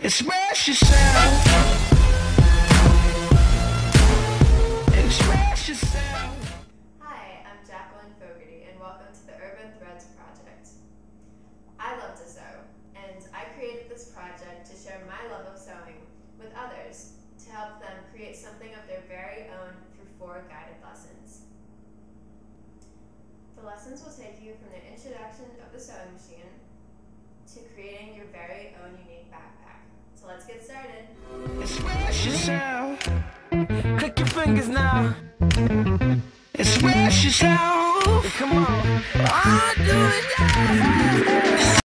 Express yourself. Express yourself. Hi, I'm Jacqueline Fogarty, and welcome to the Urban Threads Project. I love to sew, and I created this project to share my love of sewing with others to help them create something of their very own through 4 guided lessons. The lessons will take you from the introduction of the sewing machine to creating your very own unique backpack. So let's get started. Express yourself. Click your fingers now. Express yourself. Come on. I do it. Yeah.